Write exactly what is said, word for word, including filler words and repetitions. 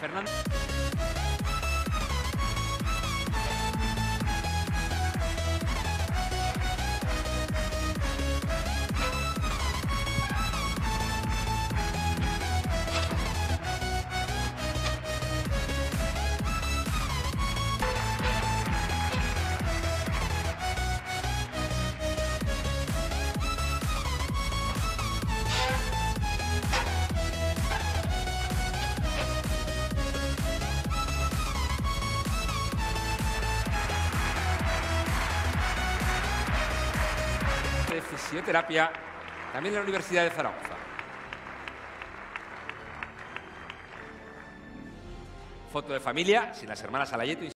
Fernando. De fisioterapia, también en la Universidad de Zaragoza. Foto de familia, sin las hermanas Alayeto.